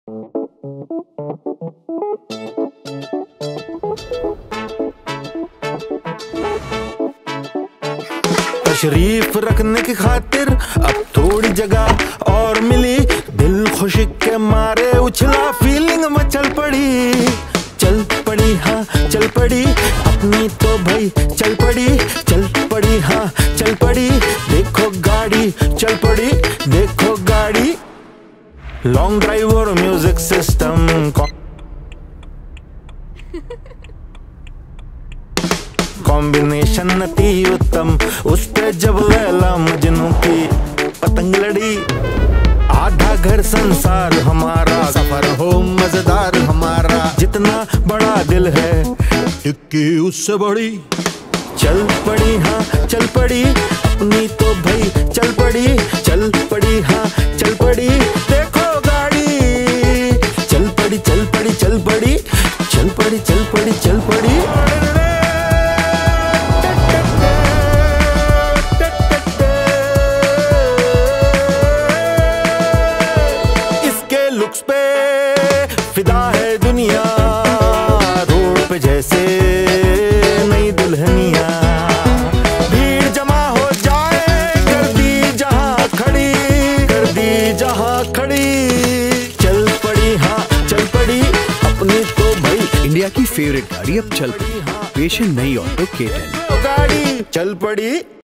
तशरीफ रखने की खातिर अब थोड़ी जगह और मिली, दिल खुशी के मारे उछला, फीलिंग में चल पड़ी हाँ चल पड़ी, अपनी तो भाई चल पड़ी हाँ चल पड़ी, देखो गाड़ी चल पड़ी, देखो गाड़ी। लॉन्ग ड्राइव और म्यूजिक सिस्टम कॉम्बिनेशन अति उत्तम, उस पे जब लैला मजनू की पतंग लड़ी, आधा घर संसार हमारा, सफर हो मजेदार हमारा, जितना बड़ा दिल है टिक्की उससे बड़ी, चल पड़ी हाँ चल पड़ी, अपनी तो भाई चल पड़ी हाँ चल पड़ी, देखो गाड़ी चल पड़ी चल पड़ी चल पड़ी चल पड़ी चल पड़ी चल पड़ी। इसके लुक्स पे फिदा है दुनिया, रोड पे जैसे नई दुल्हनिया, भीड़ जमा हो जाए कर दी जहां खड़ी, चल पड़ी हाँ चल पड़ी, अपनी तो भाई इंडिया की फेवरेट गाड़ी अब चल पड़ी, पेश है नई ऑल्टो K10 गाड़ी चल पड़ी।